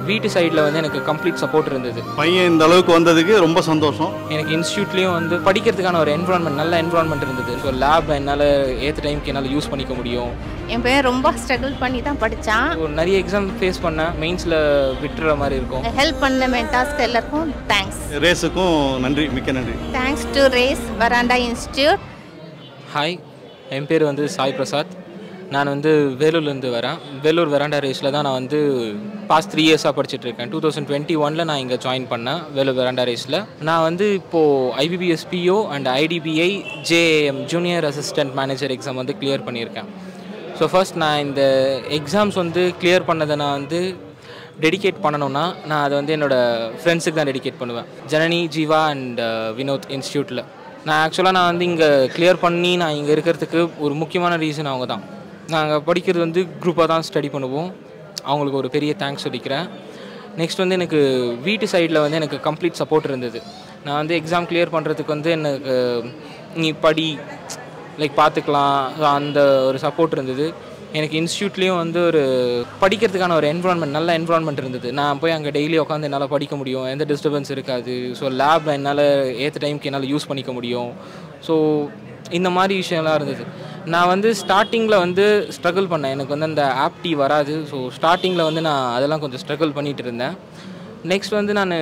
வீட்டு சைடில் வந்து எனக்கு கம்ப்ளீட் சப்போர்ட் இருந்தது. பையன் இந்த அளவுக்கு வந்ததுக்கு ரொம்ப சந்தோஷம். எனக்கு இன்ஸ்டியூட்லேயும் வந்து படிக்கிறதுக்கான ஒரு என்விரான்மெண்ட், நல்ல என்விரான்மெண்ட் இருந்தது. ஸோ லேப் என்னால் ஏற்ற டைமுக்கு என்னால் யூஸ் பண்ணிக்க முடியும். என் பையன் ரொம்ப ஸ்ட்ரகிள் பண்ணி தான் படித்தான். நிறைய எக்ஸாம் ஃபேஸ் பண்ணேன், மெயின்ஸில் விட்டுற மாதிரி இருக்கும். ஹெல்ப் பண்ண மென்டாஸ்க்கு எல்லாருக்கும் தேங்க்ஸ். ரேஸுக்கும் நன்றி, மிக்க நன்றி. Thanks to Race Veranda institute. Hi, என் பேர் வந்து சாய் பிரசாத். நான் வந்து வேலூர்லேருந்து வரேன். வேலூர் வெராண்டா ரேஸில் தான் நான் வந்து பாஸ்ட் 3 இயர்ஸாக படிச்சுட்ருக்கேன். 2021 நான் இங்கே ஜாயின் பண்ணேன் வேலூர் வெராண்டா ரேஸில். நான் வந்து இப்போது IBPS PO and IDBI JAM junior assistant manager exam வந்து கிளியர் பண்ணியிருக்கேன். ஸோ ஃபர்ஸ்ட் நான் இந்த எக்ஸாம்ஸ் வந்து கிளியர் பண்ணதை நான் வந்து டெடிகேட் பண்ணணுன்னா நான் அதை வந்து என்னோடய ஃப்ரெண்ட்ஸுக்கு தான் டெடிகேட் பண்ணுவேன். ஜனனி, ஜீவா அண்ட் வினோத் இன்ஸ்டியூட்டில். நான் வந்து இங்கே கிளியர் பண்ணி நான் இங்கே இருக்கிறதுக்கு ஒரு முக்கியமான ரீசன் அவங்க தான். நாங்கள் படிக்கிறது வந்து குரூப்பாக தான் ஸ்டடி பண்ணுவோம். அவங்களுக்கு ஒரு பெரிய தேங்க்ஸ் சொல்லிக்கிறேன். நெக்ஸ்ட் வந்து எனக்கு வீட்டு சைடில் வந்து எனக்கு கம்ப்ளீட் சப்போர்ட் இருந்தது. நான் வந்து எக்ஸாம் கிளியர் பண்ணுறதுக்கு வந்து எனக்கு நீ படி பார்த்துக்கலாம், அந்த ஒரு சப்போர்ட் இருந்தது. எனக்கு இன்ஸ்டியூட்லேயும் வந்து ஒரு படிக்கிறதுக்கான ஒரு என்விரான்மெண்ட், நல்ல என்விரான்மெண்ட் இருந்தது. நான் போய் அங்கே டெய்லி உட்காந்து என்னால் படிக்க முடியும், எந்த டிஸ்டர்பன்ஸ் இருக்காது. ஸோ லேப் என்னால் ஏற்ற டைமுக்கு என்னால் யூஸ் பண்ணிக்க முடியும். ஸோ இந்த மாதிரி விஷயம்லாம் இருந்தது. நான் வந்து ஸ்டார்டிங்கில் வந்து ஸ்ட்ரகிள் பண்ணேன். எனக்கு வந்து அந்த ஆப்டி வராது. ஸோ ஸ்டார்டிங்கில் வந்து நான் அதெல்லாம் கொஞ்சம் ஸ்ட்ரகிள் பண்ணிகிட்டு இருந்தேன். நெக்ஸ்ட் வந்து நான்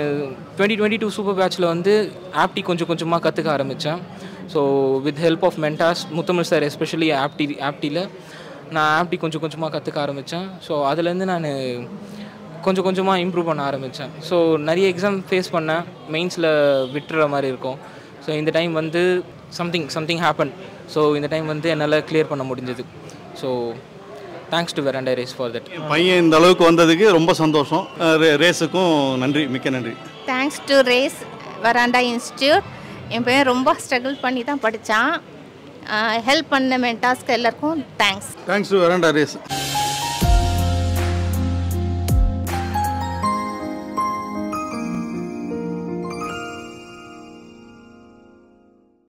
2022 சூப்பர் பேட்சில் வந்து ஆப்டி கொஞ்சம் கொஞ்சமாக கற்றுக்க ஆரம்பித்தேன். So with help of mentors, Muthamizh sir especially ஆப்டியில் நான் ஆப்டி கொஞ்சம் கொஞ்சமாக கற்றுக்க ஆரம்பித்தேன். ஸோ அதுலேருந்து நான் கொஞ்சம் கொஞ்சமாக இம்ப்ரூவ் பண்ண ஆரம்பித்தேன். ஸோ நிறைய எக்ஸாம் ஃபேஸ் பண்ணேன், மெயின்ஸில் விட்டுற மாதிரி இருக்கும். ஸோ இந்த டைம் வந்து சம்திங் ஹேப்பன். ஸோ இந்த டைம் வந்து என்னால் கிளியர் பண்ண முடிஞ்சது. So thanks to Veranda Race for that. பையன் இந்த அளவுக்கு வந்ததுக்கு ரொம்ப சந்தோஷம். ரேஸுக்கும் நன்றி, மிக்க நன்றி. Thanks to Race Veranda institute. என் பையன் ரொம்ப ஸ்ட்ரகிள் பண்ணி தான் படித்தான். ஹெல்ப் பண்ண மென்டாஸ்க்கு எல்லாருக்கும் thanks. Thanks to Veranda race.